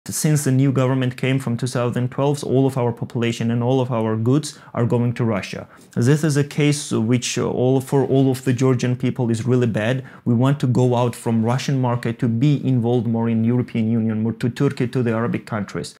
Since the new government came from 2012, all of our population and all of our goods are going to Russia. This is a case which for all of the Georgian people is really bad. We want to go out from Russian market to be involved more in European Union, more to Turkey, to the Arabic countries.